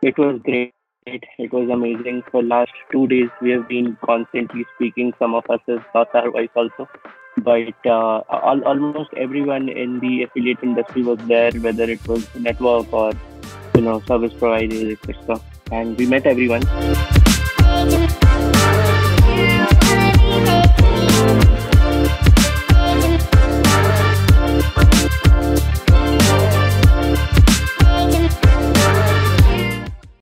It was great. It was amazing. For last 2 days, we have been constantly speaking. Some of us is not our voice also, but almost everyone in the affiliate industry was there, whether it was network or service providers, etc. And we met everyone.